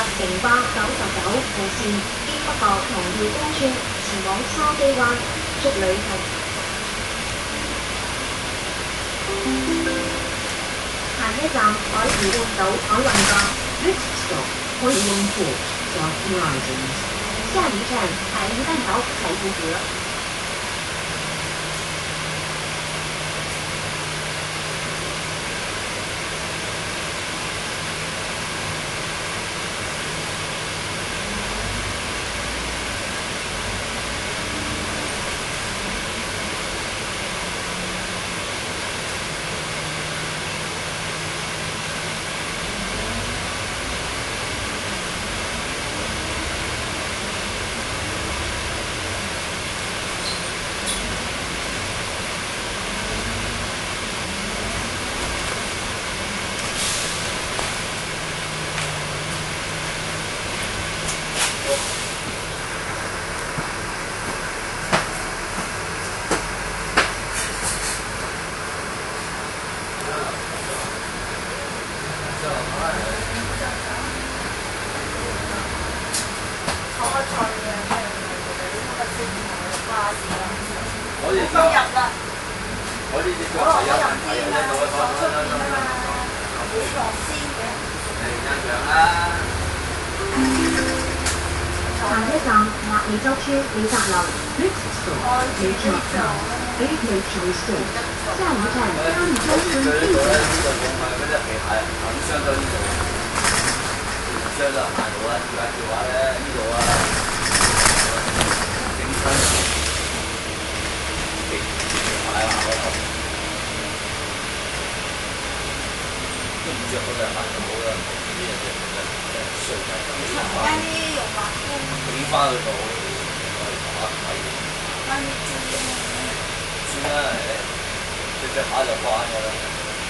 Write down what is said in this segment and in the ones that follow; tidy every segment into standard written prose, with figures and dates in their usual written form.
城巴99號線經北角同耀東村前往筲箕灣，祝旅途。下一站海怡半島海運港 ，Next stop 海怡半島 South Horizons。下一站海怡半島海湖阁。下一站麥理洲村李澤樓 ，Next stop 李澤樓 ，Gateway Station。下一站嘉義洲村地鐵。相就行到啦，而家嘅話咧，呢度啊，整親買下嗰頭，都唔着嗰隻鞋就好啦，呢樣嘢真係衰仔。而家啲用白工起翻去度，我哋打睇。翻啲磚算啦，隻下就慣㗎啦。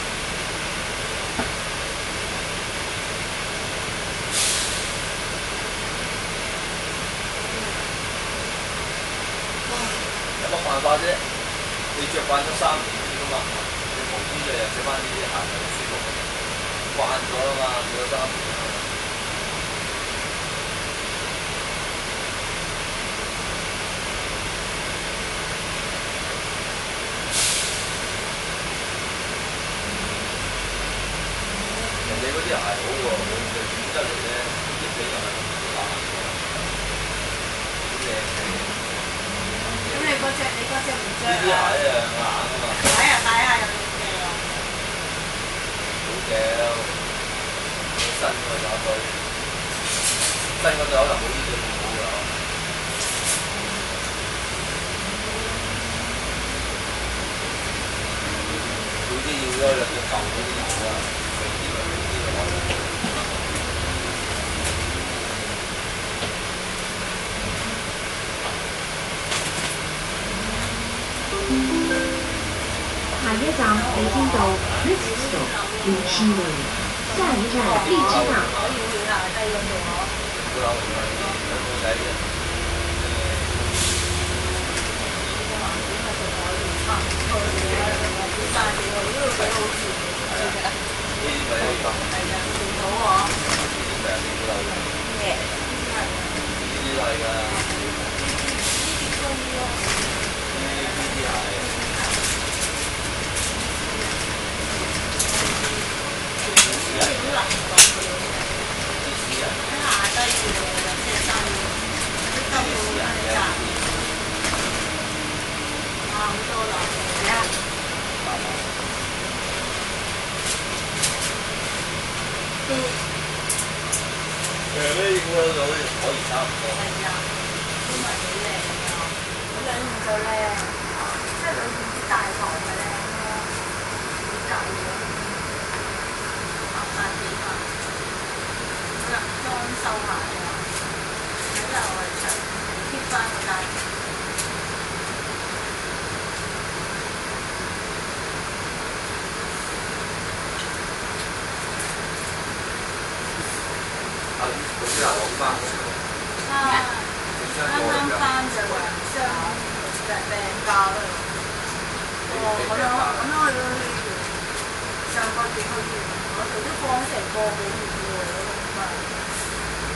有乜辦法啫？你着慣咗3年㗎嘛，你無端日日着翻呢啲鞋就舒服，慣咗啦嘛，着咗3年啦。人哋嗰啲鞋好喎，佢點得嚟咧？啲皮又係咁爛嘅，好靚嘅。咁你嗰隻唔着啊？呢啲鞋啊硬啊嘛。睇下有冇嘅啊？好嘅，新嘅有對，新嗰對可能冇呢對咁好㗎。佢啲要咗兩隻舊嗰啲好啊，肥啲咪肥啲咯。下一站北京道 ，Next stop 荔枝路。下一站荔枝港。可以去下低嗰度嗬。呢應該好似可以差唔多。係啊，都唔係幾靚㗎，嗰兩件就靚，即係裏面啲大堂嘅靚咯，幾舊嘅，合晒幾份。好啦，裝修下啊，睇下我哋長貼翻個價錢。嗰啲係我翻嚟㗎。啱啱翻就話雙病假啦。哦，咁樣去到上個月去完，我哋都放成個幾月喎，咁快。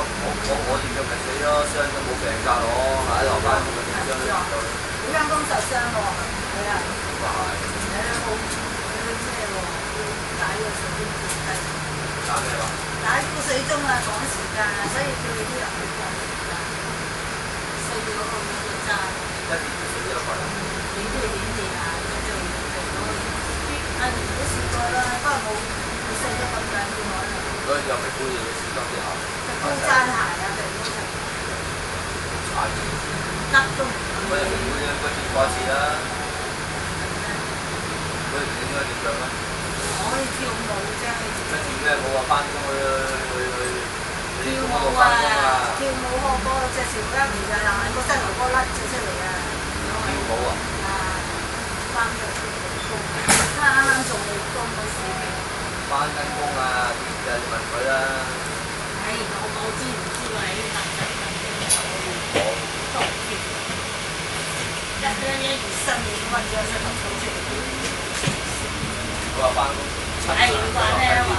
我哋就咪死咯，傷都冇病假攞，喺落班咁咪傷咗。 你間工受傷喎，係啊。 咁啊係。 係啊，好咩喎？要打個水鐘係。 打咩話？ 打個水鐘啊，趕時間啊，所以叫你啲人去趕時間。需要嗰個要揸。 一年就死咗一個人。 點都要點電啊！做到啊！都試過啦，不過冇細咗咁緊要可能。 所以就咪搬嘢試多啲下。 高踭鞋啊，定嗰隻。 踩住。 得都唔得。 嗰隻名杯應該跌過一次啦。嗰隻應該點樣啊？ 我可以跳舞啫。 咩跳咩舞啊？翻工去。跳舞啊！ 跳舞學嗰隻小雞嚟㗎，又係個膝頭哥甩咗出嚟啊！ 跳舞啊！ 啊，翻咗工，啱啱做義工嗰時。 翻緊工啊！啲就問佢啦。 唉，我知唔知喎？你問真問嘅，我都唔知。123年揾咗膝頭哥出嚟。 佢話翻工。 係佢話咩話？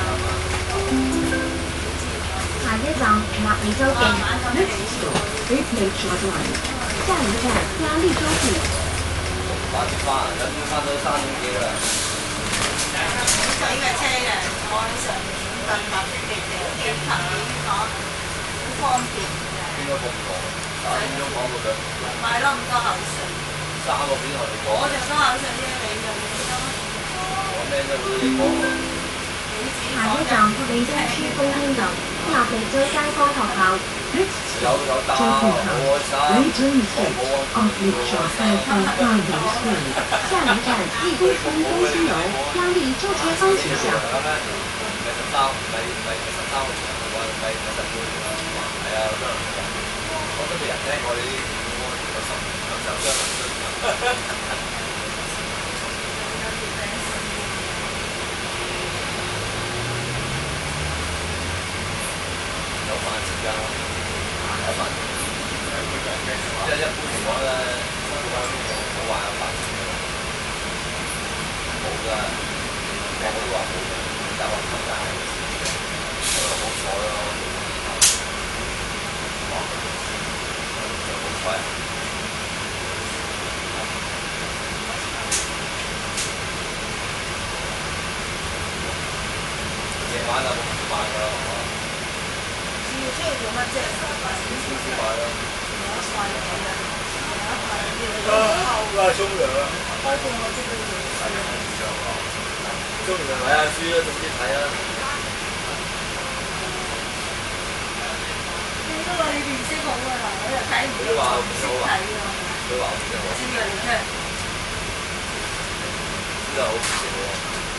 下一站馬尾洲徑 Next stop Bridge Line， 下一站嘉利洲地。 8點翻，今朝翻到3點幾啦。 好水嘅車嘅，我喺上面等等幾層幾講，好方便嘅。 應該咁講，3點鐘講到2。 咪咯，咁多口水。 3個幾同你講。 我就多口水啫，你就唔多。 我咩都好你講喎。 下一站美洲區東興樓亞美洲街坊學校。 有打，我打。 Later usage of Lakeshore High Primary School。下一站立功村中心樓嘉利洲街坊學校。 咪13個場，咪10個係啊，我都未人聽過呢啲，我受傷。有飯時間，有飯。即係一般嚟講咧，冇話有飯食嘅，冇㗎。我都話冇嘅，但係我參加係好彩咯。就好彩。夜晚就冇咁慢㗎啦，係嘛？ 要出去做乜啫？ 少少買咯。都係沖涼啊！ 開店我知道要沖完涼睇下書啦，總之睇啦。 你都話你面色好啊嗱，我又睇唔到，唔識睇啊。 佢話唔識我。 知啊，你聽。 知道好唔識喎。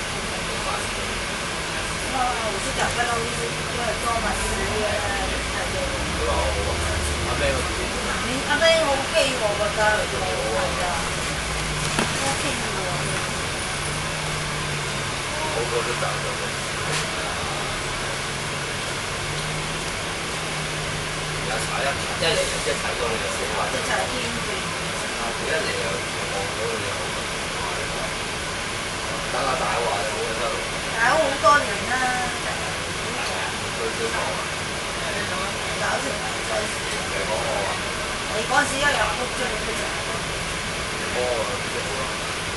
我識就不嬲都係多問啲嘅， 佢話我好啊，阿咩嗰啲。 阿咩好 OK 喎，我覺得係啊 ，OK 喎。 個個都賺咗嘅。而家踩一嚟就即係睇到你就死壞。 即係天地。 一嚟又望到你又等下大話就好嘅得。 搞好多年啦， 最講啊。 搞成世事。 你講我啊？ 你嗰陣時一入屋啫，你都成日都。 哦，即係好啦。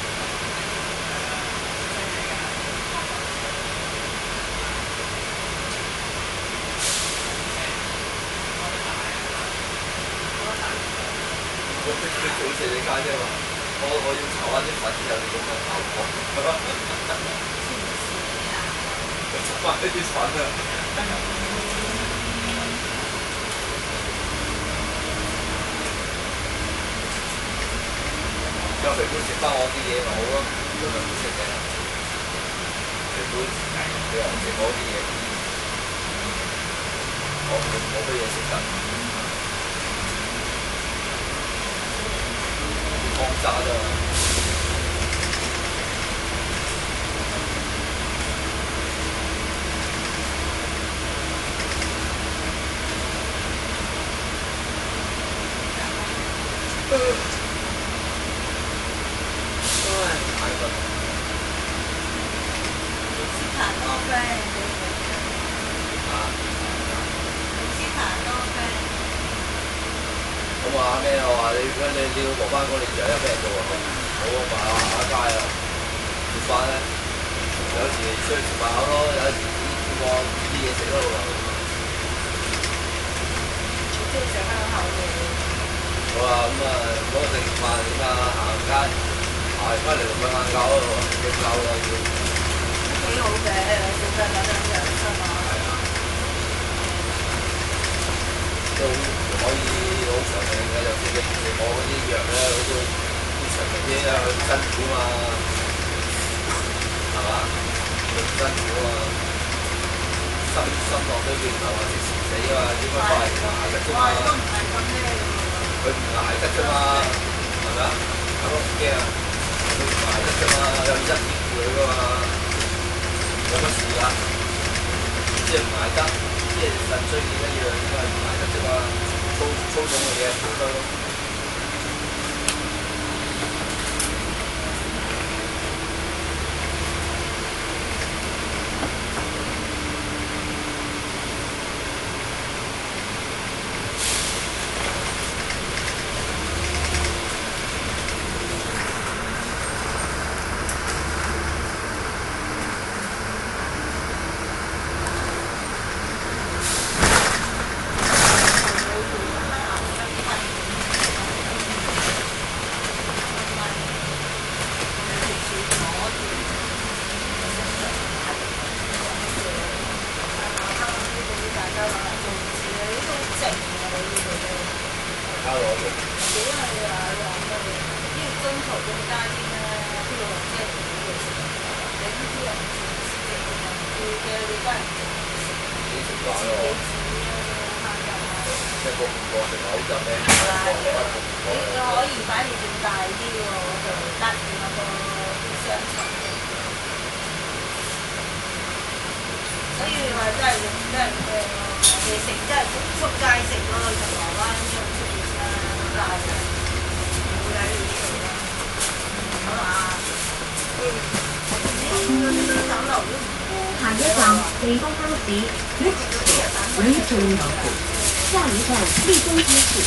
佢做食你間啫嘛，我要炒下啲粉有啲咁嘅效果，佢執翻呢啲粉啊！有肥官食翻我啲嘢咪好咯，佢咪唔食嘅。肥官佢又唔食我啲嘢，我啲嘢食得。光渣啫嘛。太笨。 斯坦多 friend。 啊？ 斯坦。 怕咩啊？話你老婆翻工，你仲有咩做啊？冇啊，行下街啊，食飯咧，有時出去食飯咯，有時煮個煮啲嘢食咯喎。 我中意食香口嘅。 好啊，咁啊，嗰個食完飯點啊？行街，行翻嚟瞓晏覺咯喎，瞓覺咯要。 幾好嘅，食得嗰陣養生啊。 都可以好長命嘅，尤其是我嗰啲藥咧，好多啲長命啲啊，辛苦嘛，係嘛？辛苦啊，心落都叫唔係話即時死啊嘛，只不過係捱得啫嘛。 都唔係咁咩嘅佢唔捱得啫嘛，係咪啊？咁我唔驚啊，佢唔捱得啫嘛，有醫生醫佢噶嘛，有乜事啊？即係唔捱得。即係腎衰竭一樣，應該係唔捱得啫嘛，粗重嘅嘢唔得咯。 下一站地方巴士 Next station 下一站立丰街市。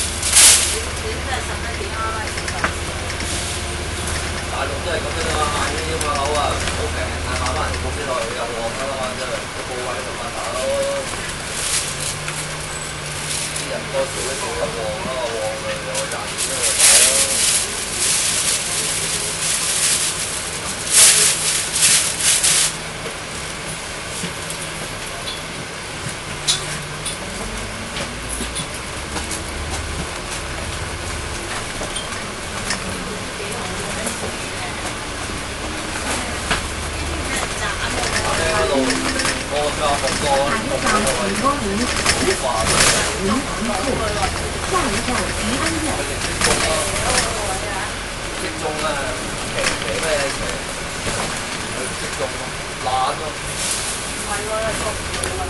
大陸都係咁樣啫嘛，賣呢啲咁嘅樓啊，好平，但係買翻嚟冇幾耐又旺㗎啦嘛，真係個鋪位就發達咯。啲人多做一做又旺啦，旺咪又賺錢咯，咪買咯。下一站平安里银行处，下一站宜安苑。積中啊，騎咩騎？積中咯，懶咯。 唔係喎，做唔到啊！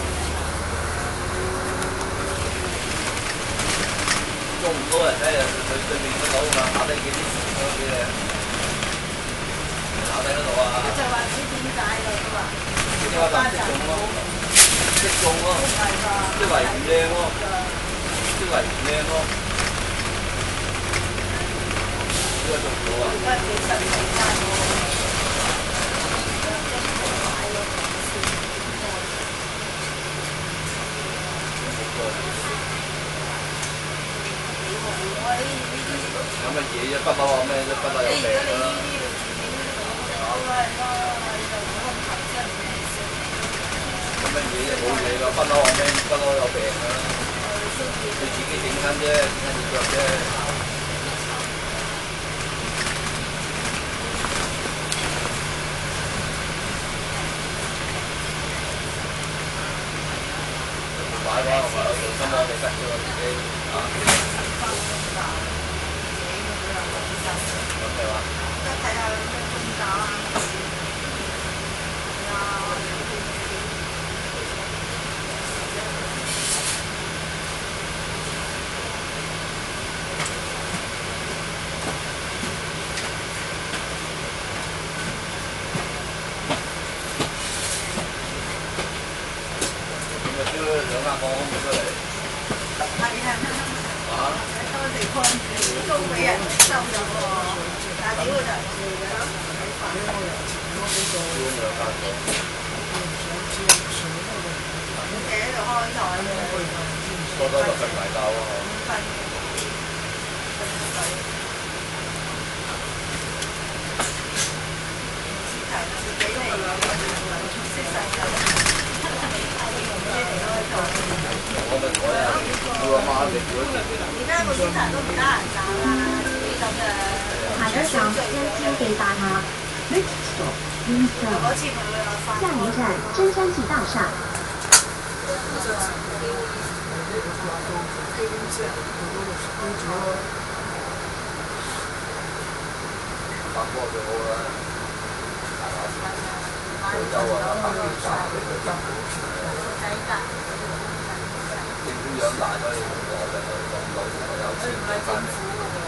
做唔到人咧，佢對面嗰度嘛，下低幾啲船嗰啲咧，下低嗰度啊。 就話唔知點解㗎都話。 呢個就積中咯，積中咯，啲圍唔靚咯，啲圍唔靚咯，呢個做唔到啊！ 而家幾十幾間喎。 有乜嘢啫？不嬲啊咩啫？不嬲有病㗎啦。有乜嘢啫？冇嘢㗎，不嬲啊咩？不嬲有病㗎啦。佢自己整親啫，整親隻腳啫。買啩，我咪有信心咯，你得咗自己啊。咁係嘛？ 睇下咩風格啊！ 兩間房空出嚟。 係啊！ 啊？ 地方租俾人收咗喎，但係屌佢就唔做嘅咯，睇法。企喺度開台嘅。 多多就瞓埋覺咯。 瞓。自己嚟識世界。而家個主題都唔得閒搞啦，啲咁嘅。 海德上先天地大厦 ，Next stop Queenstown， 下一站真山记大厦。 發波最好啦，澳洲啊，北美加俾佢政府養大咗你唔攞嘅，攞有錢翻嚟。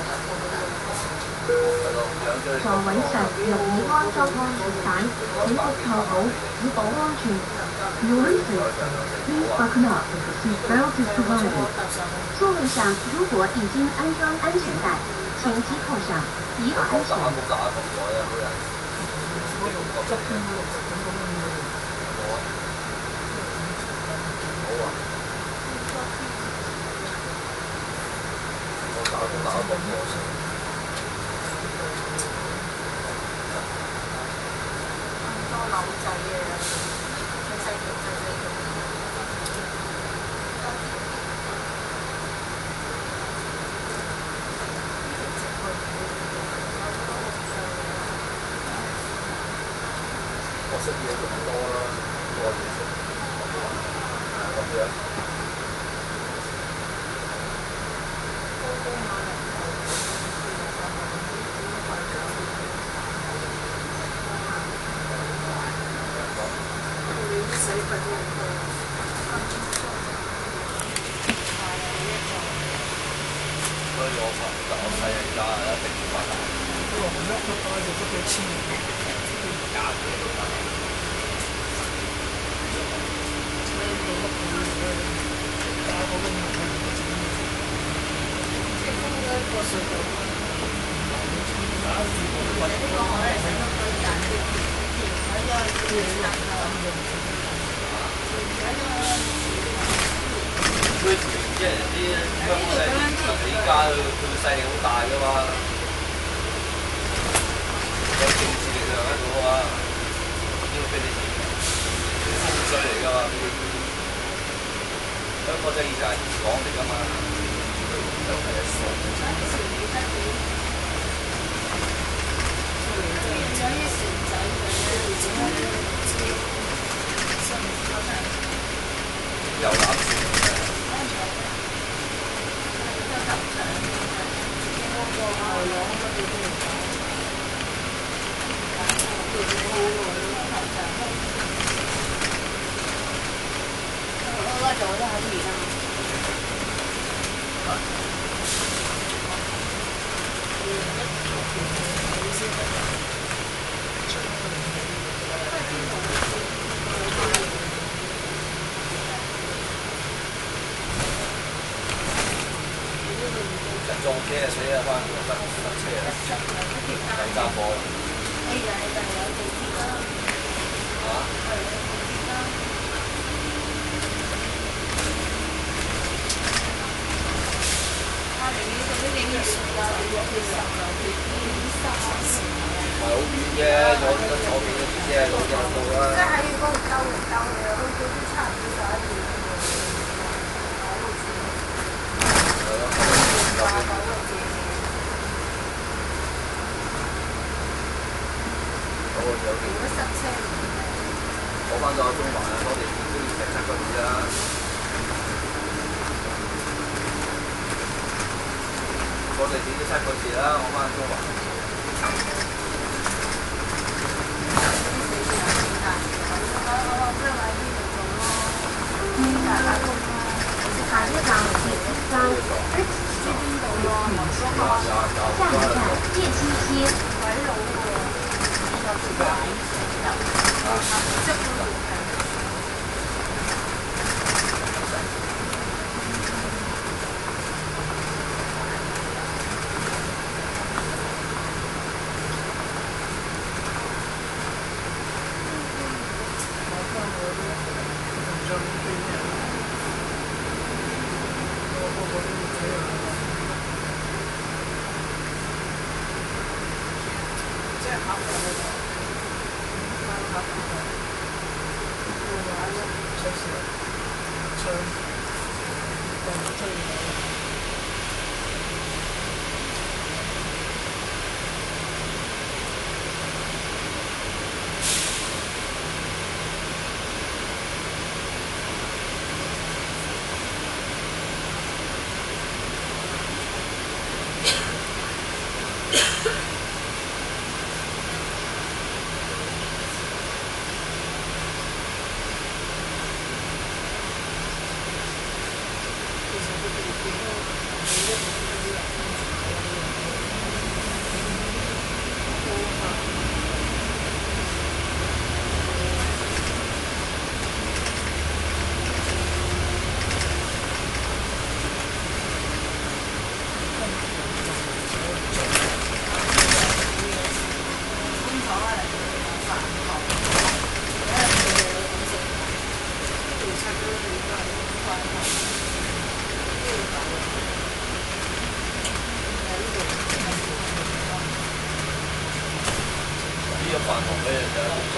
坐穩上用以安裝安全帶，請勿扣好，以保安全。Your please buckle up. Seatbelt is provided. 座位上如果已经安装安全带，请系扣上，以保安全。 我識嘢仲多啦，多嘢識，咁樣。所以我細而家一定要買。因為我一出街就都幾千假嘅都得。佢即係啲香港地價佢勢力好大噶嘛，有政治力量喺度啊，呢個俾你風水嚟噶嘛，香港真係以前係港嚟噶嘛，就係一數。遊覽船。撞車啊死啊！翻塞車啊！第三波啦！ 哎呀，你就有地鐵啦。 嚇？ 係有地鐵啦。你嗰啲影嘅樹啊，你入去十樓地鐵30 唔係好遠啫，左邊嗰啲啫，老人路啦。 即係喺嗰度兜嚟兜去，去到都差唔多11點。如果塞車， 我翻咗中環啊，我哋都要成7個字啦。我哋只要7個字啦，我翻中環。 下一站第13 Brix Stop， 下一站滇西街。 鬼佬喎， 飯堂俾人哋喺度講。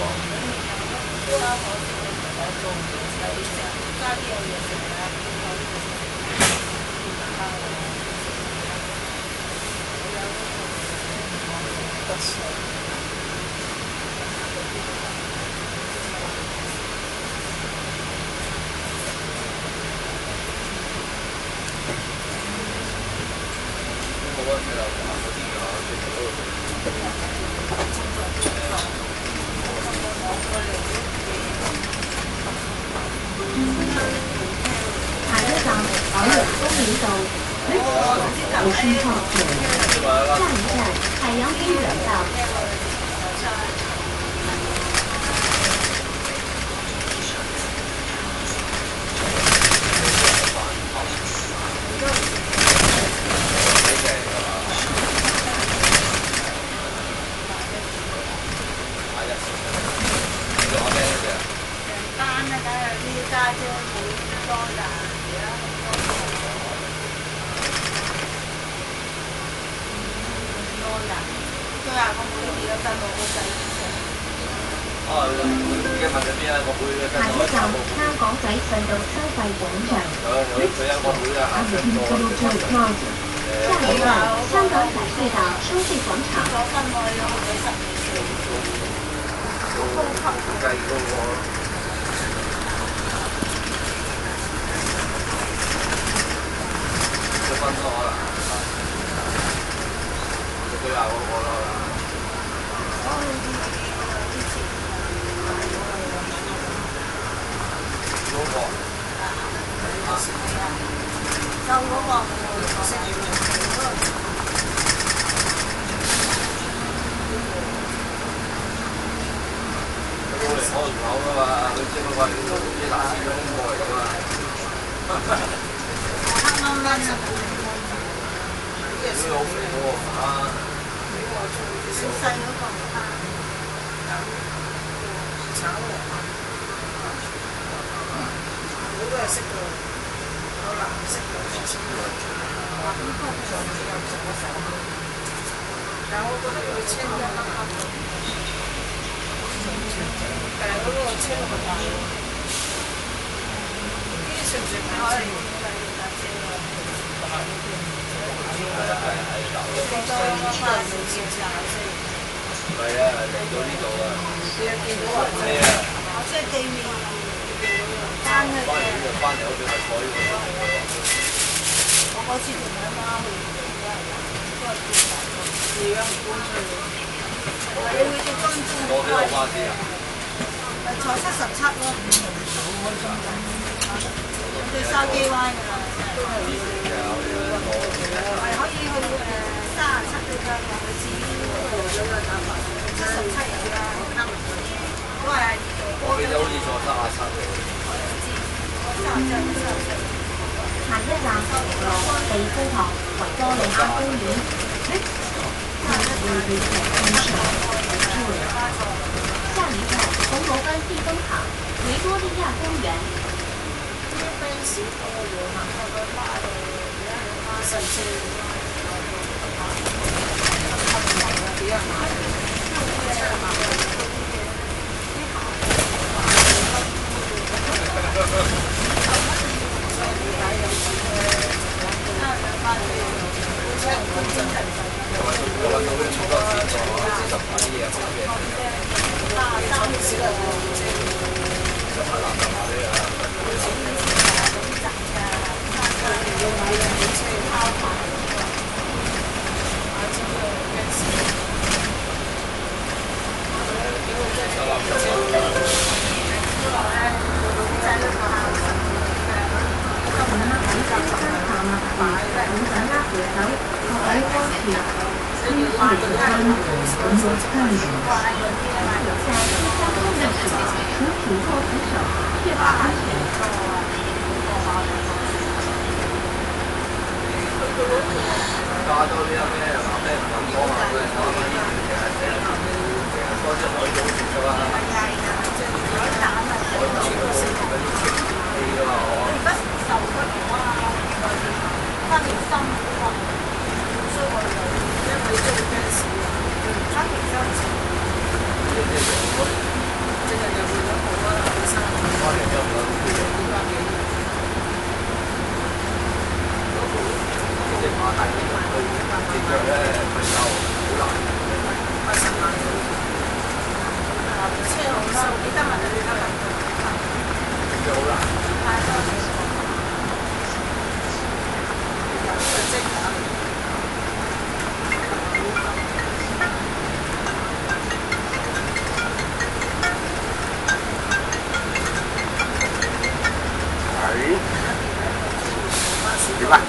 冇啊，佢又行嗰啲㗎，佢嗰度。 下一站海洋公园道 Ocean Park Road， 下一站海洋公园道。 家姐冇咁多人，而家咁多人，對啊，我妹而家跟我個仔哦，而家問緊邊啊？我妹嘅跟下一站香港仔隧道收費廣場。 佢有個妹啊，行緊過。 下一站香港仔隧道收費廣場。 我分我有幾十年前，高級計嗰個。分咗啦，就佢話我啦。嗰個就嗰個識嘢佢嚟開門口㗎嘛，佢知佢話啲大師兄過嚟㗎嘛。 啱啱佢好肥喎啊！ 細嗰個唔啱，炒嚟，我都係識㗎，有藍色嘅，但係我覺得佢青一粒粒，但係嗰個青好大喎，呢啲算唔算可以係啊，嚟到呢度啊！係啊！ 我即係對面翻去嘅。 翻嚟好似係坐呢度。 我嗰次同阿媽去都係搬大個，而家唔搬出去。你會到金鐘坐幾多巴士啊？ 咪坐77咯。去筲箕灣㗎啦，都係可以去37對㗎，佢至於77而家都係。 我記得好似坐37。 下一站地高堂維多利亞公園。下一站銅鑼灣避風塘維多利亞公園。 少多咗，行過個巴度，而家係巴士車，幾人買？ 好把握扶手，確保安全。因是不安全，我们参与。在出交通的时候，请紧握扶手，确保安全。 加多啲咩嗱咩唔敢講話，佢講緊呢啲成日多啲海島食㗎嘛。海島全部食嗰啲清氣㗎嘛，我。受不了啊！他條心啊，所以我哋因為做 fans， 他條心即係用嗰即係又換咗好多啦，啲衫。花樣有冇？200幾。即係馬大啲人去隻腳咧，瞓覺好難。80萬。車好收，幾得萬啊？幾得萬？隻腳好難。太多嘢。點啊？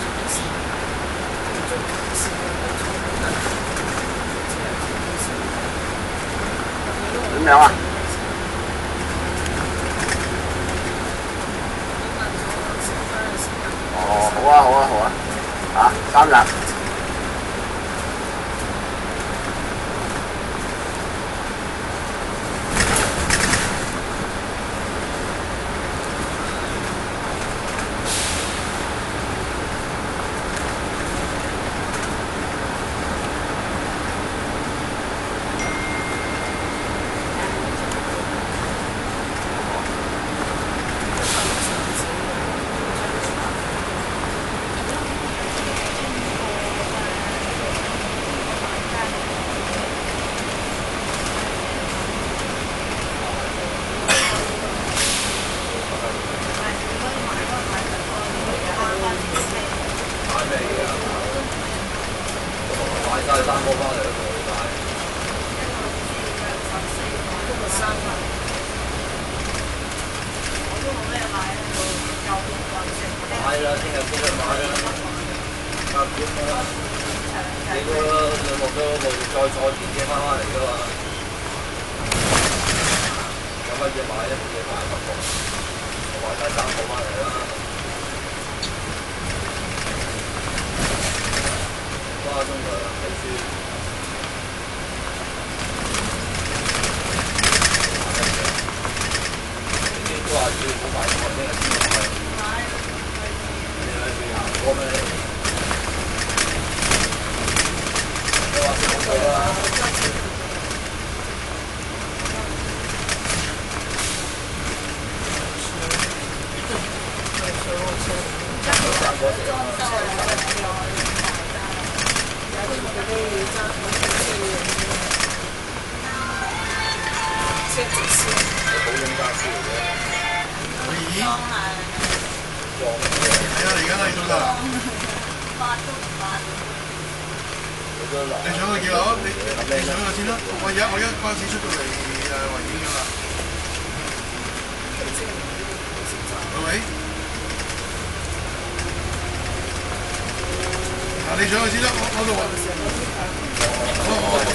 點樣啊？哦，好啊，好啊，好啊。3日。帶3個翻嚟都冇帶。我都冇咩買咧，又買啦，聽日先去買啦。8點啦，你嗰個落咗路再坐電車翻嚟㗎嘛？有乜嘢買咧？冇嘢買不過，我買曬3個翻嚟啦。花鐘佢睇書，啲都話要唔好買錯啫，買。你去行過咩？你話食好佢啦。保險家私嚟嘅。可以。裝係。係啊，而家喺度啦。發都唔發。你上去幾樓？你上去先啦。我而家巴士出到嚟維園㗎啦。係咪？你上去先啦，我度。我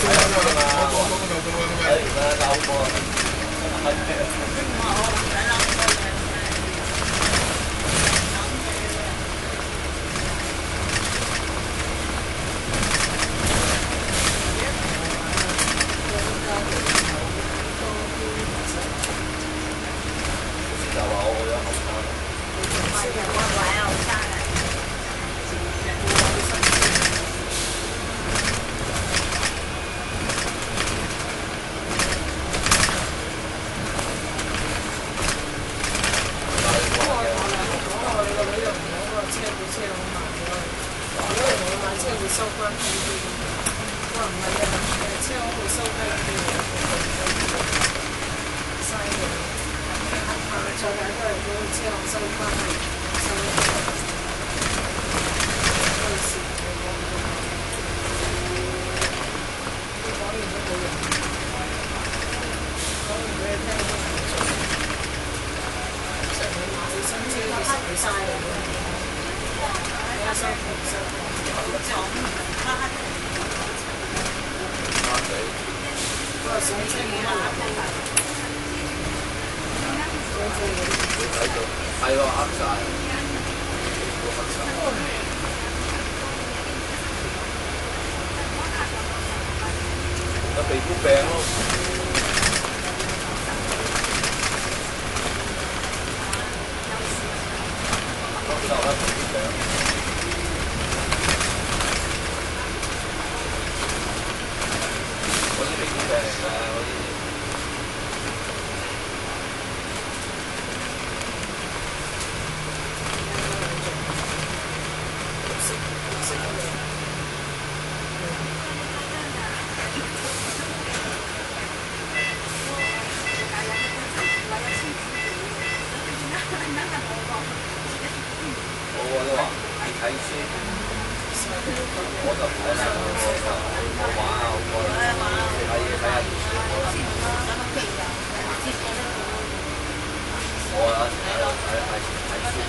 收關係啲，我話唔係啊，車我會收低啲，嘥嘅。最近都係嗰個車我收關係，收嗰陣時你講完都冇用，講完俾你聽都唔做。成日買新車其實佢嘥嚟嘅。 係喎，啱晒，有皮膚病咯。就係皮膚病。嗰啲皮膚病嚟㗎，嗰啲。我都話你睇書，我就唔睇啦，我玩啊，我睇下嘢睇下電視，我有時喺度睇書。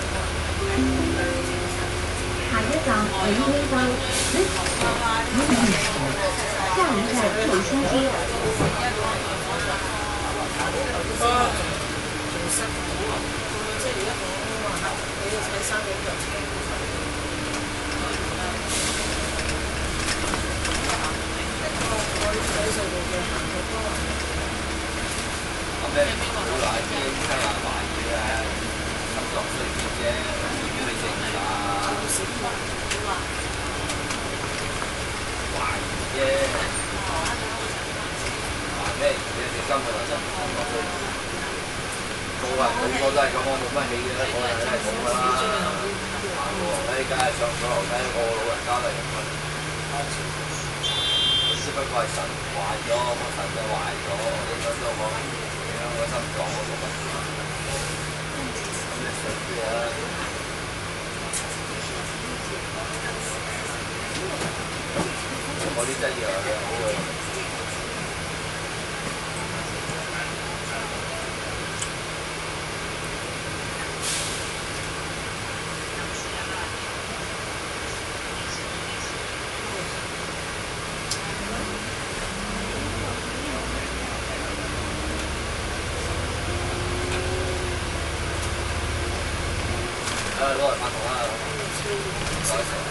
下一站北京州 This is 下一站北新街。 咁咧，佢話啲醫生話懷疑咧，16歲嘅啫，要你食㗎。懷疑啫，懷咩？你今日話16歲，個個都係咁，我冇乜氣嘅，我係真係咁㗎啦。你梗係上咗樓梯，個老人家都係咁㗎。只不過係腎壞咗，個腎就壞咗，你嗰度講影響個心臟嗰個問題。咁你隨住啦。嗰啲劑藥係好嘅。攞嚟發糖啦！唔該曬。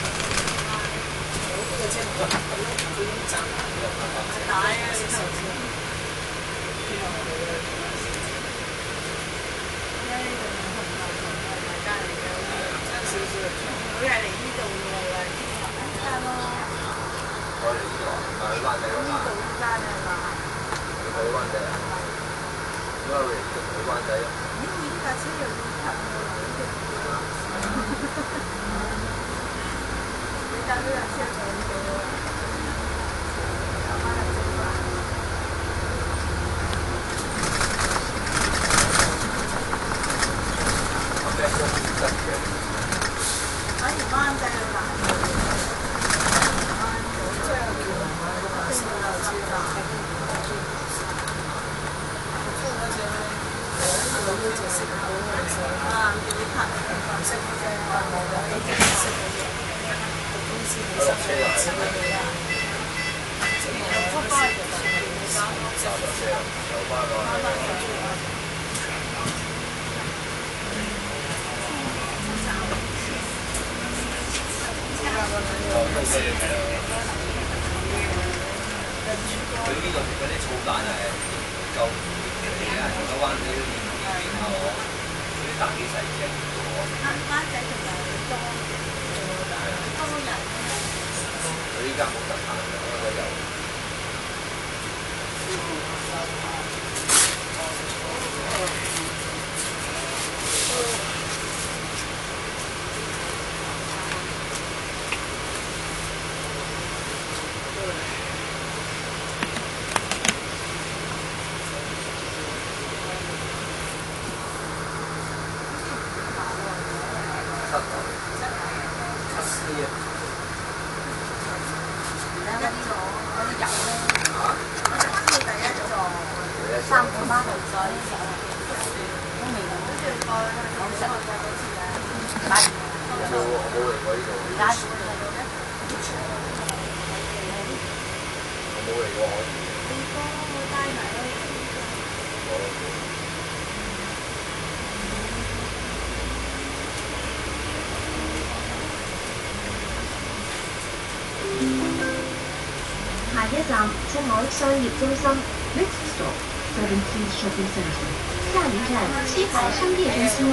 佢係嚟呢度嘅喎，間咯。 我嚟呢度啊，唔係去灣仔嗰間。 呢度呢間啊嘛。 去灣仔啊？點解會去灣仔啊？ 咦？呢架車又要近喎，你架呢架車上去喎。反而灣仔又難。佢呢度嗰啲醋蛋係夠嚟啊！除咗灣仔嗰啲然後嗰啲蛋幾細隻嘅喎。灣仔同埋多人。佢依家冇得行嘅，應該有。 冇嚟過呢度。我冇嚟過海邊。 你幫我帶埋咯。 下一站赤海商業中心 Next stop Seventeenth Shopping Centre。下一站西海商業中心。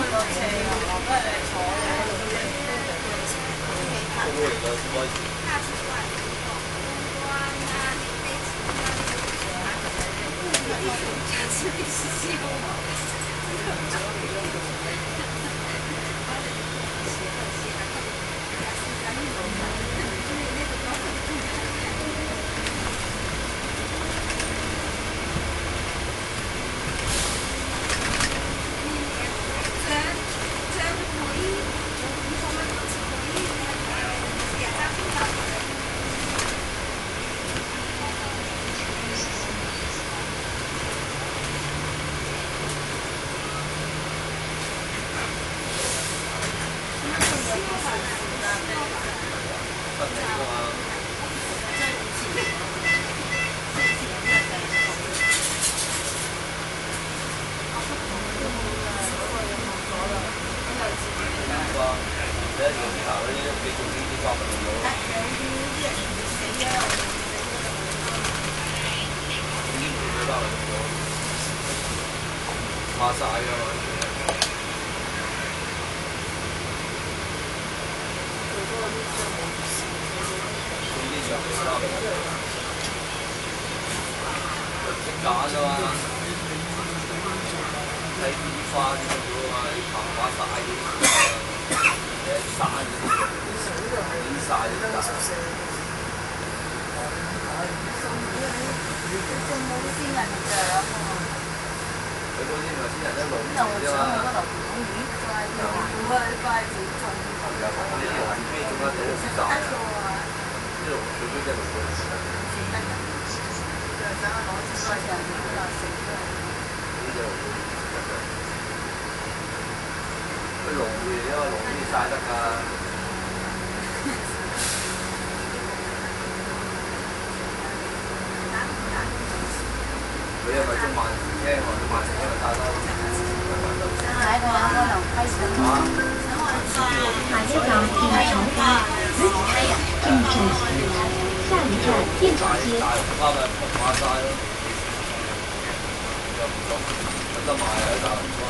化晒㗎嘛。呢啲上嚟啦，識揀㗎嘛，睇啲花啲咁樣啊，行花晒啲，誒山啲晒啲㗎。 仲冇仙人掌喎。 佢嗰啲咪先人一籠就我啫嘛。 想去嗰度魚怪啲魚啊，啲怪自己種。 係啊，呢啲係咩種得到先得㗎？呢度佢嗰隻龍會食得。 食得㗎。就想攞支怪上面嗰度食咗。 呢隻龍會食得㗎。佢龍會嚟啊嘛，龍先曬得㗎。佢係咪中萬字啫？我中萬字因為太多。 喺個可能批水。 下一站电潮街 Next 电站街。下一站电潮街。 大紅花咪紅花齋咯，又唔錯，有得賣啊！啲大紅花。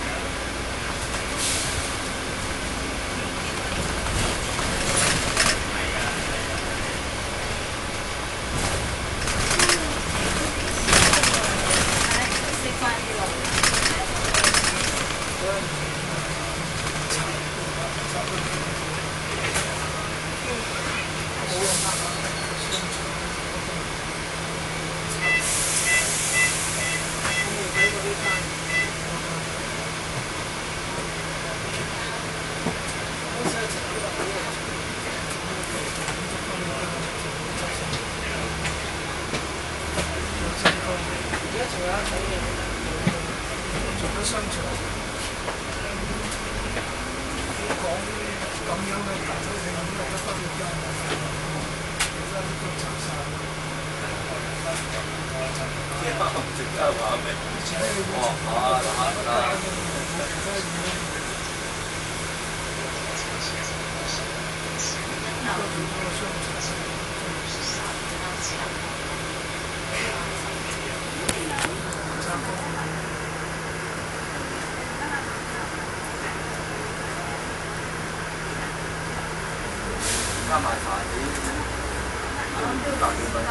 加埋茶幾百幾蚊，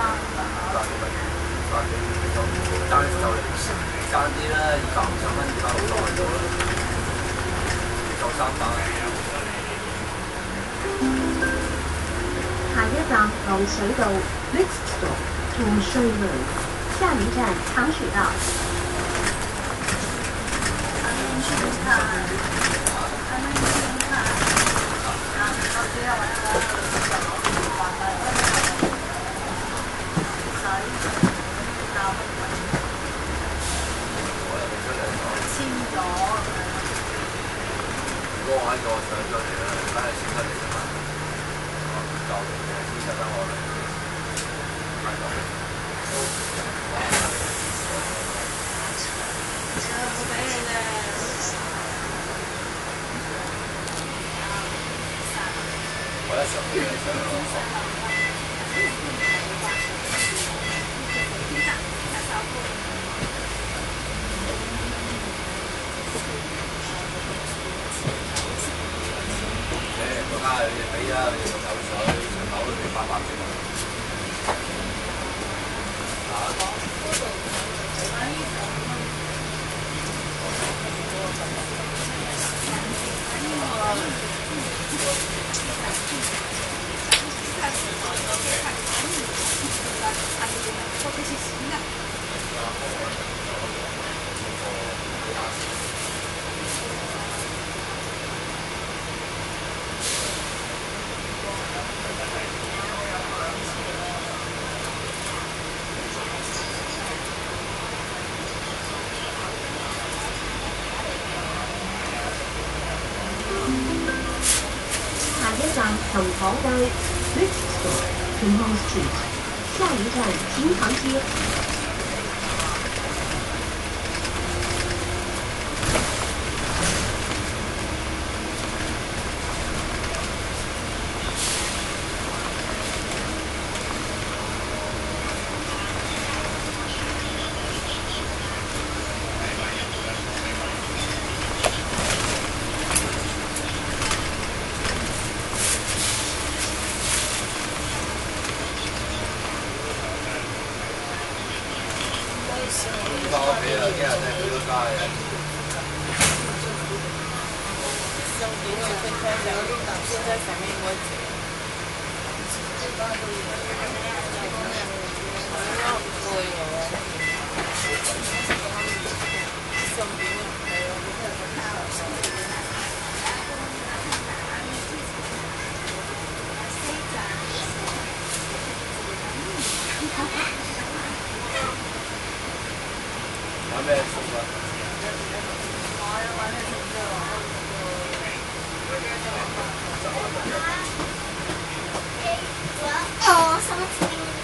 爭啲啦，250蚊，260蚊夠300。 下一站流水道 Next stop 同水路。下一站糖水道。 我喺度。 咗嚟啦，梗係先得嚟㗎嘛。舊嘅先得啦，我哋係咁。 冇俾你啫。 我一上去就上咯。國家你哋俾啦，你哋有水，上樓你哋800啫嘛。 下一站藤堂街 Next stop Pingpong Street， 下一站金堂街。 翻屋企啦，幾日真係去到街。 用點樣分開兩個檔，現在前面我有咩餸啊？ Oh, someone's sitting in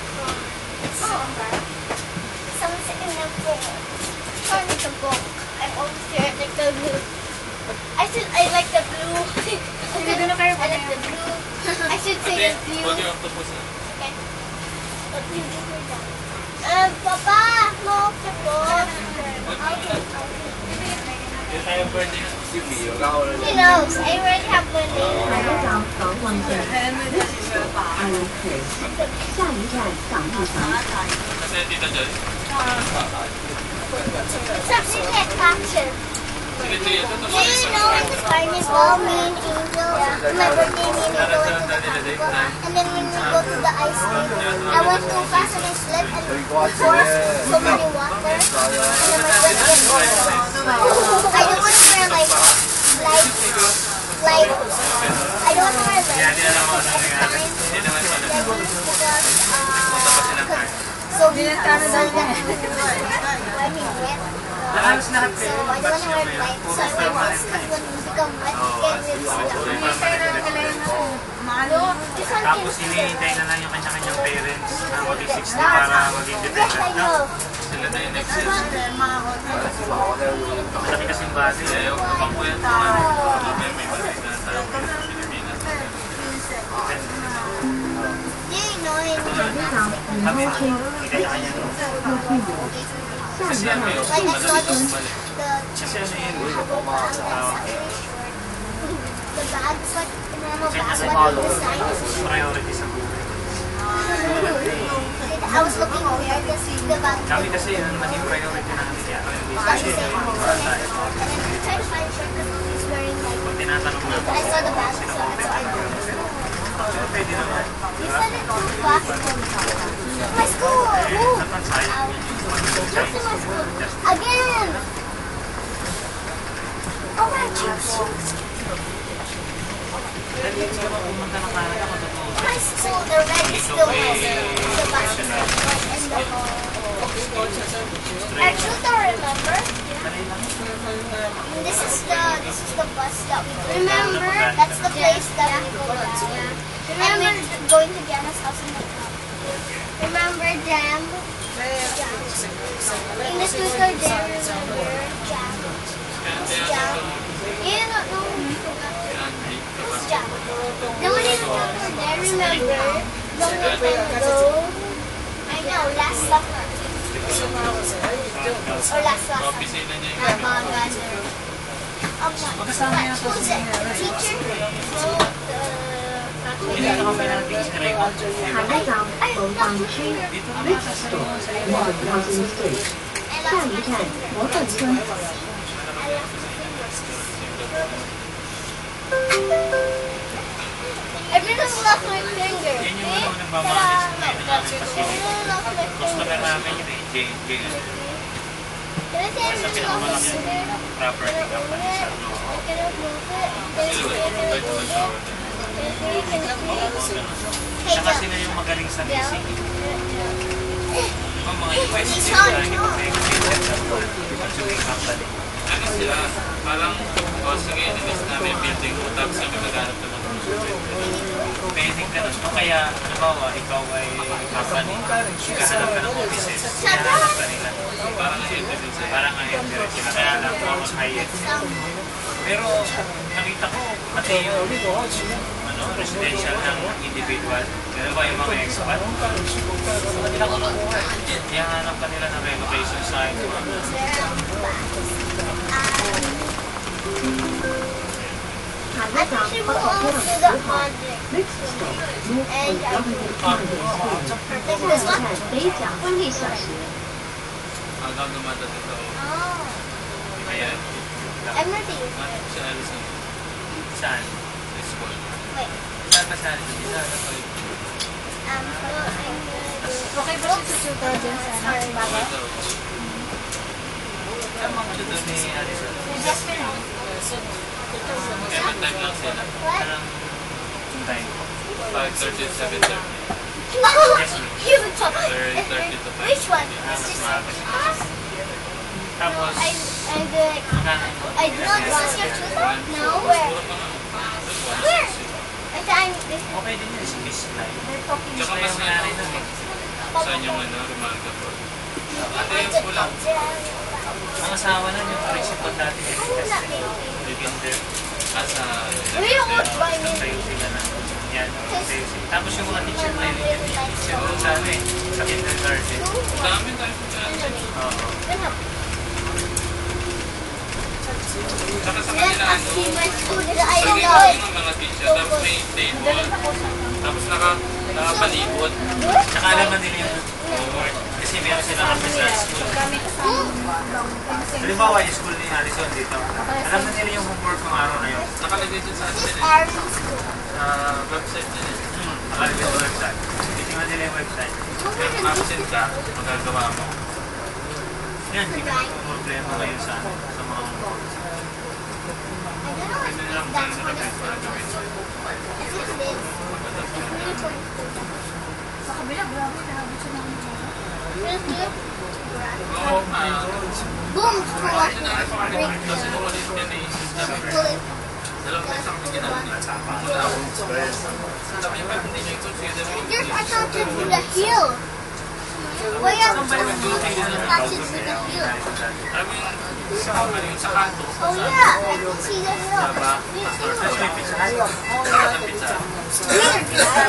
the book. Turn the book. I'm always here at like the blue. I like the blue. I like the blue. I should say the blue. Okay. What do you do with that? Papa, no, the book. He knows. I already have one name. 下一站港運徑 Next stop Island Place， 下一站港玉城。 Something like action. Do you know when the carnival, me and Angel, my birthday, me and Angel went to the carnival, and then when we go to the ice cream, I went too fast and I slipped and poured so many water, and then my foot gets cold. I don't want to wear like, I don't want to wear so we have to when we wet. So I don't want to wear lights. So I wear this because when we become wet, it gets no, this one Tapos hinihintay na lang yung kanya-kanyang parents na maging 60 para maging dependent na. Sila na yung next year. Malaki kasing base. Ayaw ko bang po yan. May base na tayo sa Pilipinas. Kami, kanya-kanya to. Kasi ano yun? Kasi ano yun? The bags, like normal bags, Kasi but the sign is priority sa buhay. I was looking weird kasi the bag. Kami kasi yun, naging priority namin kaya kami hindi And kasi then I tried to find a shirt because he's wearing like. pag tinatanong na I saw the bag, so I did. pero pwede naman. You said it too fast. My school! Move! Dapat sa'yo. What's in my school? Again! Oh my jeez. Dali ka ba pumunta ng Canada kung totoo? My school, the red still has the basketball and the ball. Our tutor, remember? This is the bus that we remember. That's the place that we go down. Remember going to Jana's house in the top. Remember Jam? In the scooter there, remember Jam? Jam. You don't know who we forgot. It's Jam. Then when you were there, remember? Long time ago. I know, last summer. Or last summer. Teacher? I really lost my finger. Customer namin yun eh, J&J. Sa pinakamalaking property company sa Saka sila yung magaling sa leasing. Diba mga US sila yung mag-exit sa consuming company. Ano sila? Parang, sige, inis namin building mo, tapos kami maghanap naman. Pwedeng ganun. O kaya, halimbawa, ikaw ay company, ikahanap ka ng offices, ikahanap ka nila. Parang ayun sila. Parang ayun sila. Kaya lang po ako high-end. Pero, nakita ko, pati yung residential ng individual. Ganun ba yung mga expat? Ihanap ka nila ng relocation site. I think she will also do the project. And this one? Hanggang dumadating daw. Oh. Ayan. I'm not using it. Siya Alison. Saan? Sa school. Wait. Saan ba saan? Isa na to eh. Okay ba si tutor dyan sa bago? Saan mga tutor ni Alison? Every time lang sila. Parang time. 5:30 to 7:30. Oh, Yes, ma'am. you would talk. 30 to 5. Which one? Mas maaga siya. Tapos, I'm good. I do not want your tutor? No. Where? Where? I think okay din yun si Miss Lai. they're talking. Tsaka mas nangyari nun eh. Saan yung Rumalga po? Ate yung kulang. Ang asawa na yung principal dati eh. Kasi Leginder. Asa. We don't want by me. Tayo sila na. Yan. Tapos yung mga teacher na yun yung teacher doon sa ano eh. Sa kindergarten. Dami tayo po dyan. Oo. Saka sa Let kanila us see my student. I Pag know it. yung mga teacher, tapos may table. Tapos nakapalibot. Tsaka alam na nila yung homework. Kasi meron silang office sa school. Halimbawa yung school ni Alison dito. Alam na nila yung homework ng araw na yun. Nakalagay din sa atin eh. Aaron school. Sa website din eh. Nakalagay sa website. Titingnan nila yung website. Kung absent ka, magagawa mo. Yan, hindi ka problema ngayon sa mga homework. I don't know Hindi lang if tayo that's what nalagay it's sa gawin. I think it is. Sa kabila, grabe, nahabot siya ng Oo, Boom! kasi ulit yan eh. Dalawang beses ako ginagawa niya. Sabi niya, hindi niya i-consider mo. There's attached to the hill. Why are attached to the hill? Alam mo yung sa kanto. Oh yeah, I can see the hill. Me too. Sa pizza. Weird.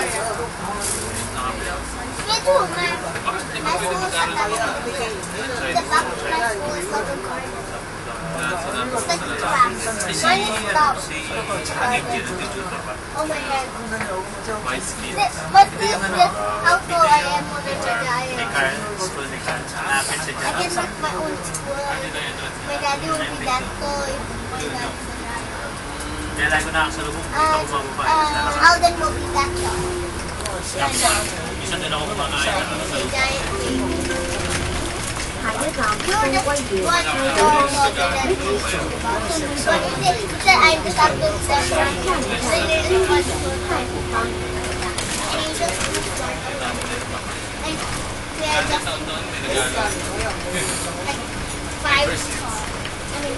Me too. Bakit di My ba pwede school is mag-aral attached sa to the hill. inside? The back of my school is like a garden. It's like a Si, trap. Mine is stop. si Hanip yun, nagtututor pa. Oh my head. White skin. But this how tall I am when I check I Ni am. Carl, school ni Carl. Hanapin sa I dyan. can make my own school. My daddy will be that tall if my dad's around. Kaya lagi ko nakasalubong. Dito ako mababa. Alden will be that tall. Isa din ako kumakain. He's a giant baby. 下一站 You're 到 just 威爾 one tall older than me. But he said I'm just up to 7. So you're just one tall. 太古班。 And he's just too short. And we are just like 5 tall. mean,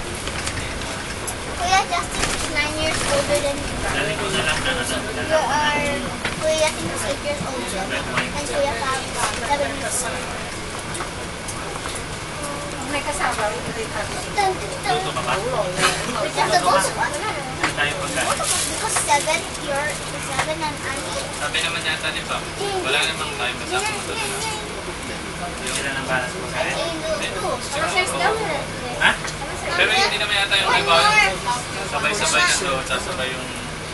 Kuya Justin is 9 years older than me. Dali ko na lang na Kuya Justin is 8 years older. And Kuya Pao is 7 years old. May kasama. Luto ka ba? Because the both of us. Tayo pagkain. Because 7, you're 7 and I'm 8. Sabi naman yata ni Pam, wala namang tayo masama sa Sila ng balas pagkain. Ha? Pero hindi naman yata yung iba, sabay-sabay na to, sasabay yung...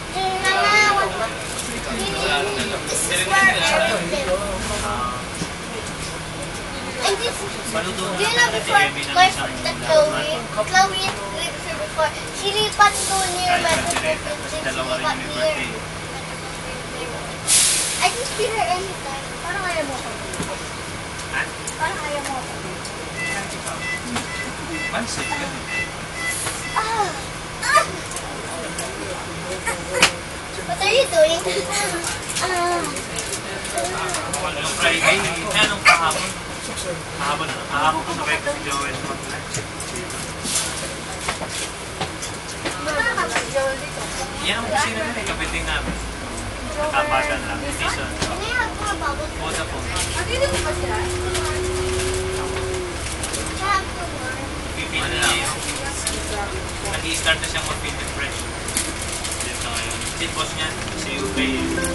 This is where I live. And this, do you know before Chloe lives here before, she lipat to near Metro Philippines, she lipat near. I can feed her anytime. Parang ayaw mo ako. Ha? Parang ayaw mo ako. Pansit ka. What are you doing? Yung Friday, anong kahapon? Kahapon ko sabay ko si Joel mag-lunch. Yan ang kusina nila, kapiting namin. Kapagan lang, season. Boda po. Pipili na yun. Nag-i-start na siyang mag-pili fresh. Dito ngayon. Si boss niya, si Ubay.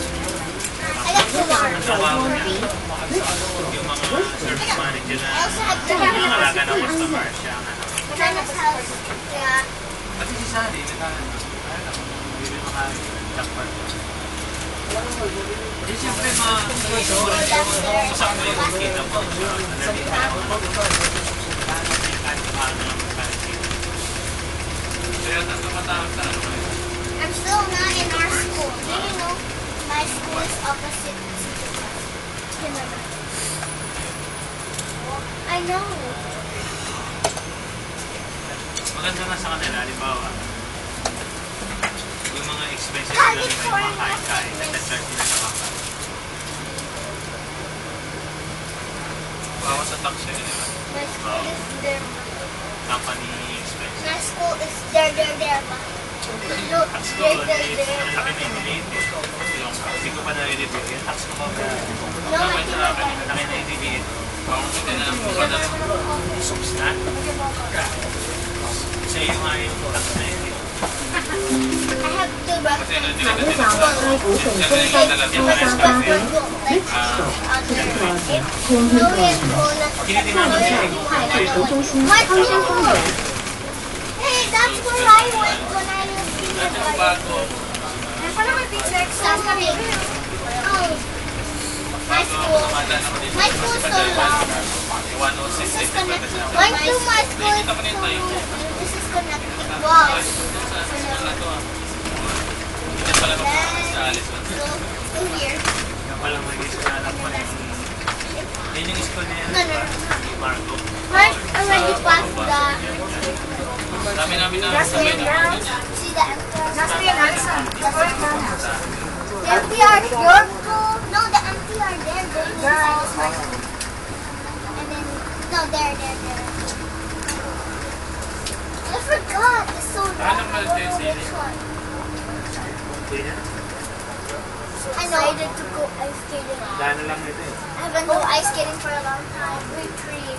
Ang trabaho niya. Yung mga service manager na nangalaga ng customer siya ang ano. Pati si Sally, hindi rin makajakpan. Di siyempre masakto yung kita mo. I'm still not in our school. Do you know my school is opposite kindergarten? I know. Maganda nga sa kanila, halimbawa, yung mga expensive na rin may mga kain-kain, nag-start nila sa baka. Bawa sa tax yun, di ba? My school is there. Company expensive. My school is there pa. Look, Tax ko, there. ang laki na yung delete. Hindi ko pa na-edit yun. Tax ko ba ba? No, my Ang laki na yung delete. Bawang sa din na lang po ba na? Subs na? Kasi yung nga yung tax na yun. I have to brush Kasi my hindi teeth. ka na My school. Hey, that's where I went when I was kindergarten. Something. Oh. My school. My school is so loud. This is connected. Going to my school is so loud. This is connected. Wow. So here. Yung palang mag-isip na alam mo yun. Yun yung school niya. No. Marco. Mark already passed the. Dami namin na sabay na mga ganyan. See the The MPR, your school? No, the MPR there. Girls. And then, no, there. I forgot. It's so long. Which one? I know. I decided to go ice skating. Dahil na lang ito eh. I haven't go ice skating for a long time. Retreat.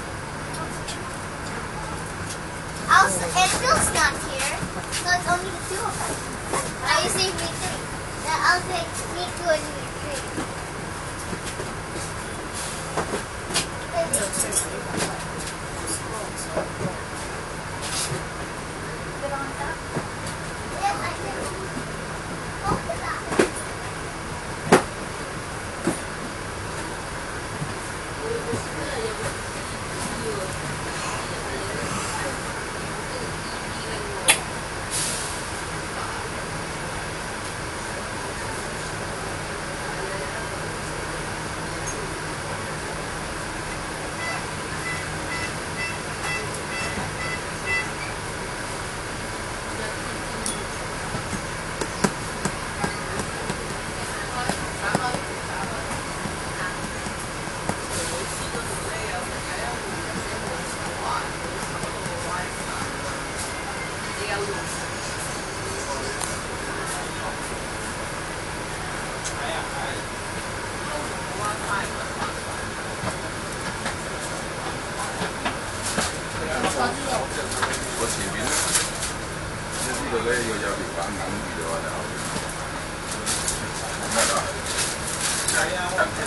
Also, and Phil's not here, so it's only the two of us. I say me three. Then I'll say me two and me three. Put on top? Yes, I can. Open that.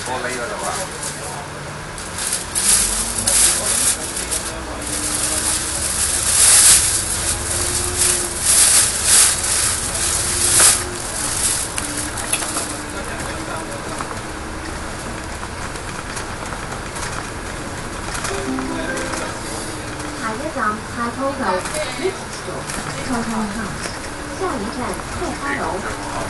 玻璃嗰度啊。 下一站太鋪路 Next stop Total House， 下一站太花樓。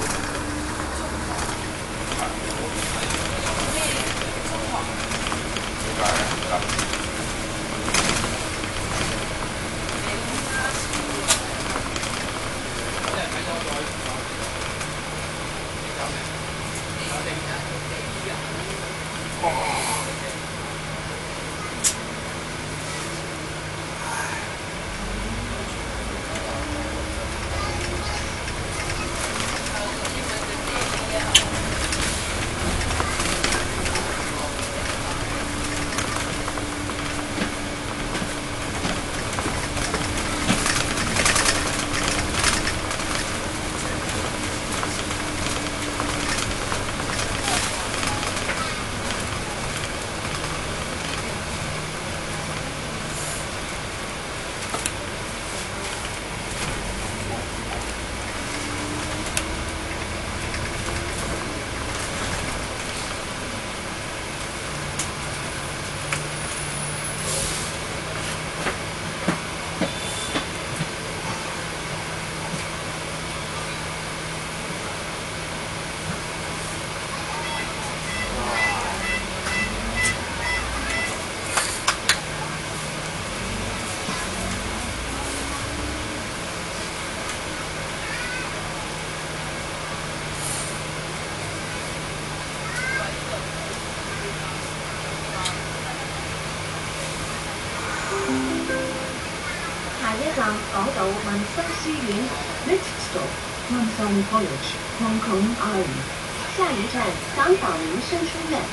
下一站港島民生書院 Next stop Monson College Hong Kong Island， 下一站港島民生書院。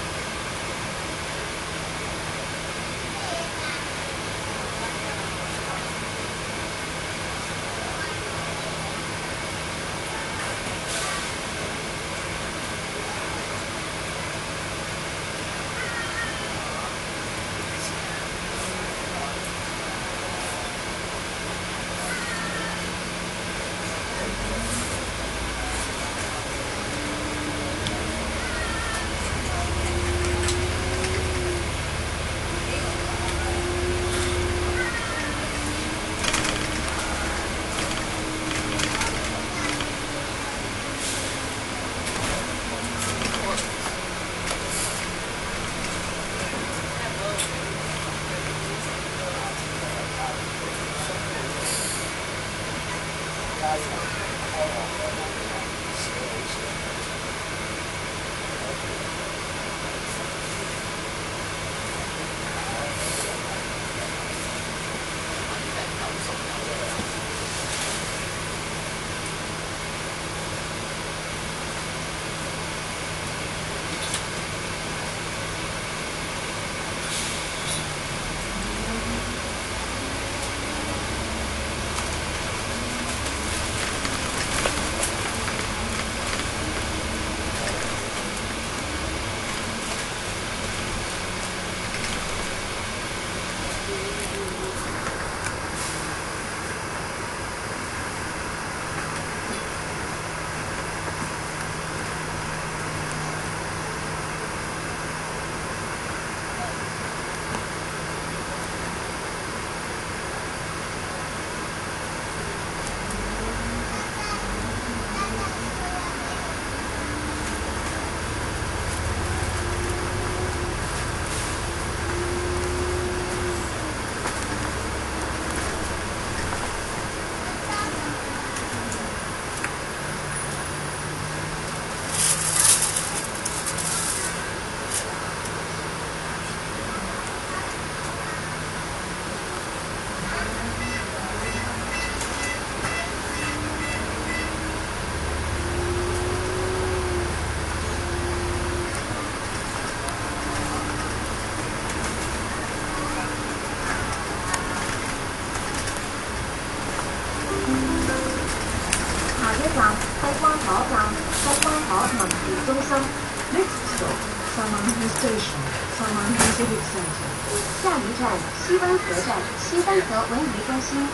西關河站，西關河文娛中心 Next stop Samanhu Station, Samanhu Civic Center. 下一站西湾河站，西湾河文娱中心。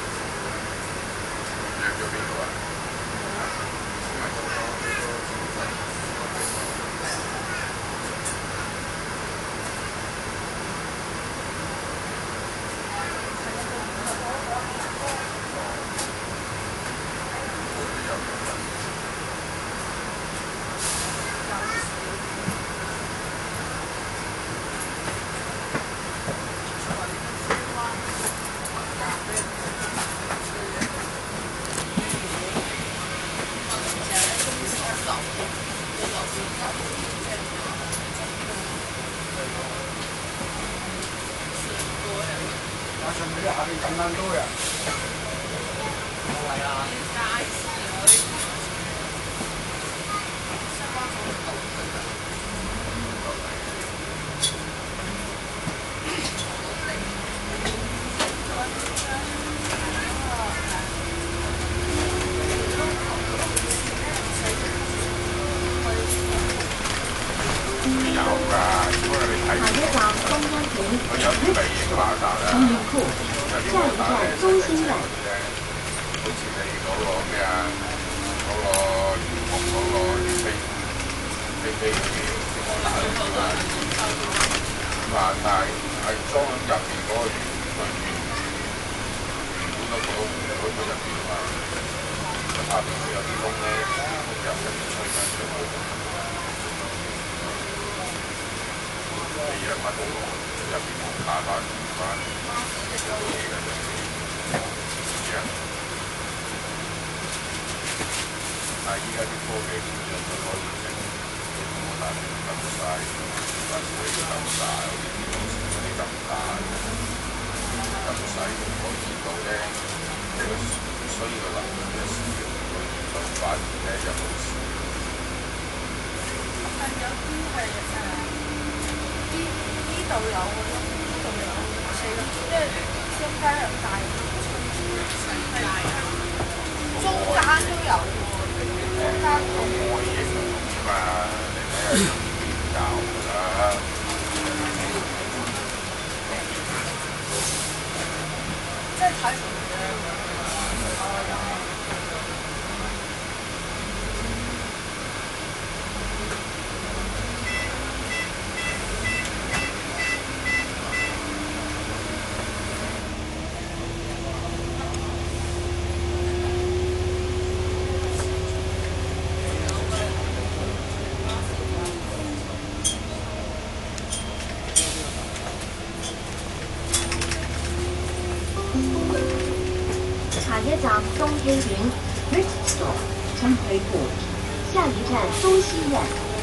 下一站东基苑 ，Next stop Temple Port。下一站东西苑。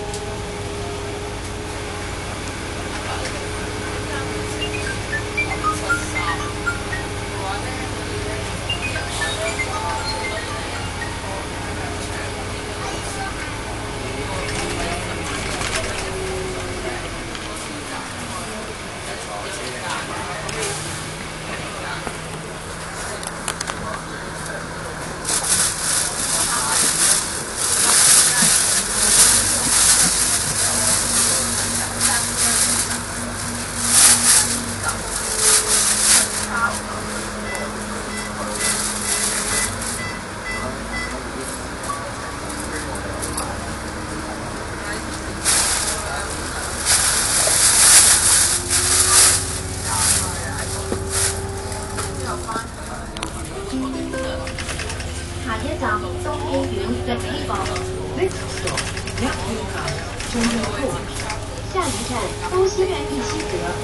下一站东西苑玉溪阁。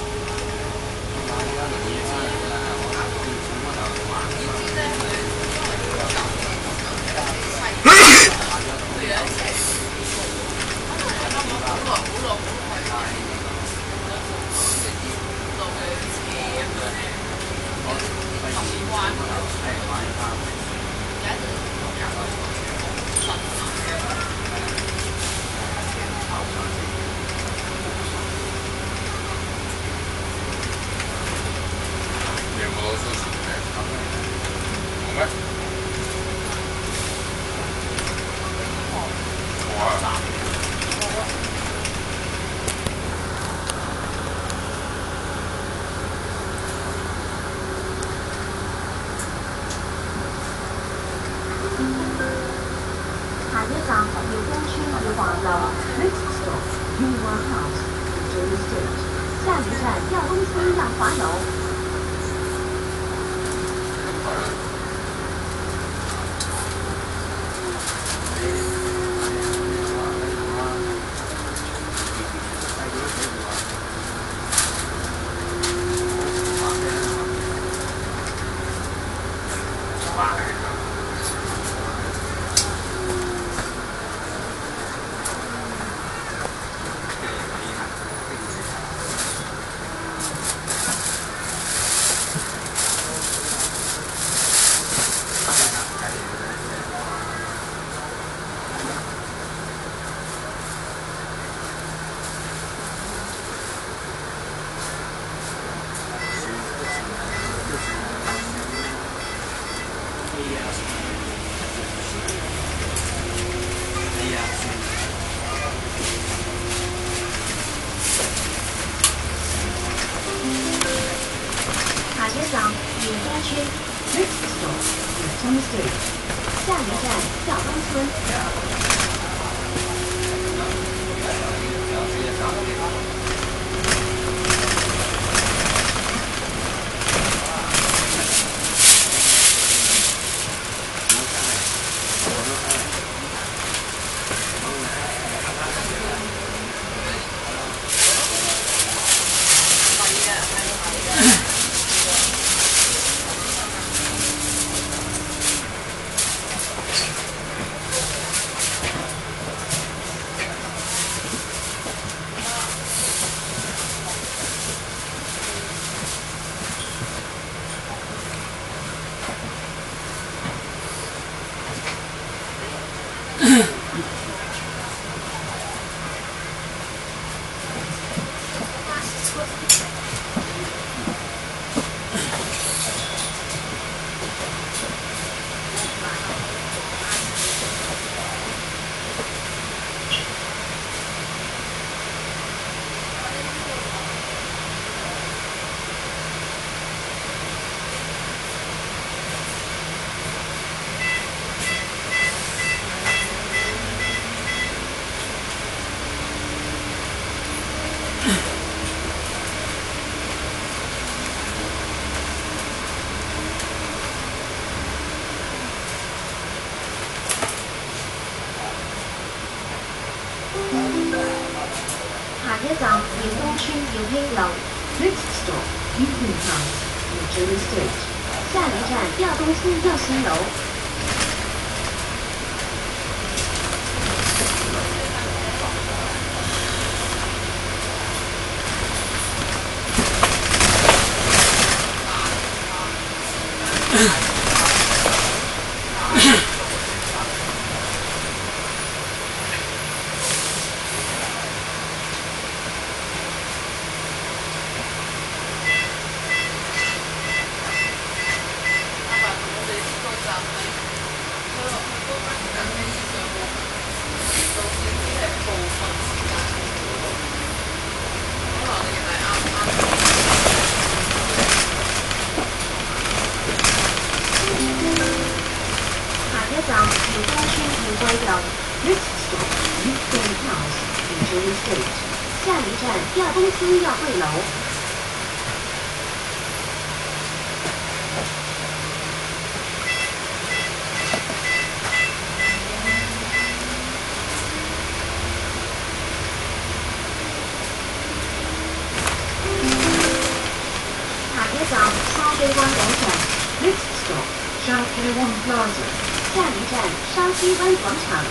Minhua House, Victoria State。下一站调公司耀华楼。下一站孝东村。下一站耀東村耀興樓 ，Next stop Evening House, Victoria State。下一站調公司耀興樓。站耀東村耀輝樓 ，Next stop Evening House, Victoria State。下一站調公司耀匯樓。下一站筲箕灣廣場 ，Next stop Shaoxi One Plaza。下一站筲箕灣廣場。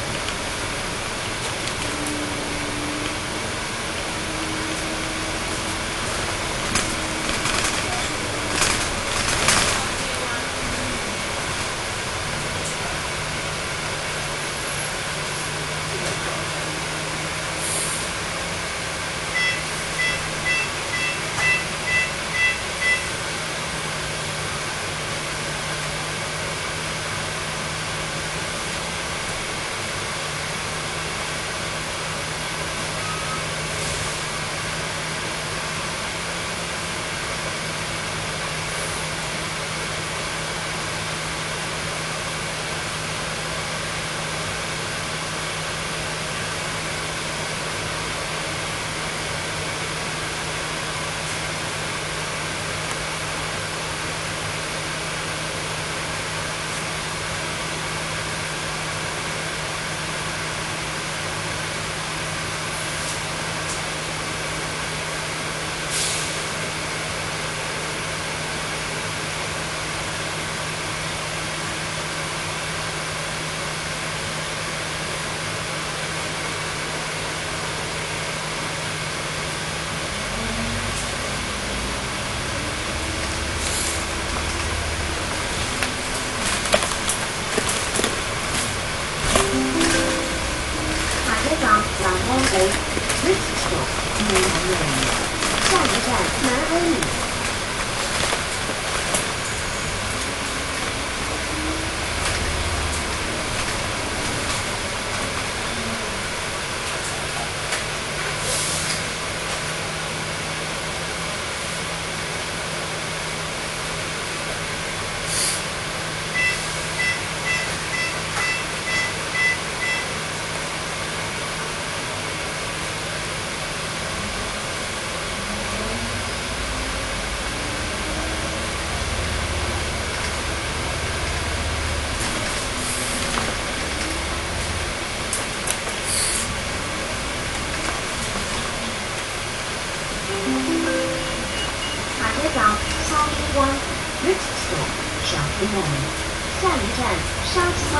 Next stop, Mainland Lane. 下一站南安里。Next stop, 小黑湾。下一站沙子湾。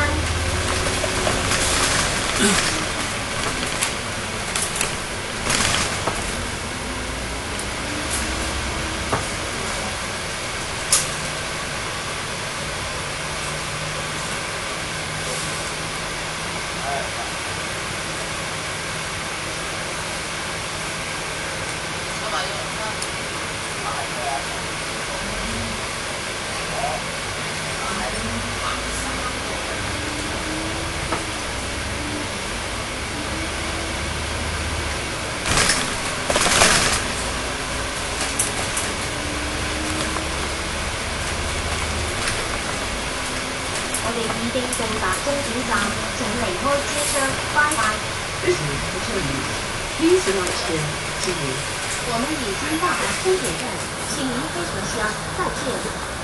我哋已經到達終點站，請離開車廂，拜拜。 This is the terminus. Please alight here. See you. 我们已经到达终点站，请您飞车厢，再见。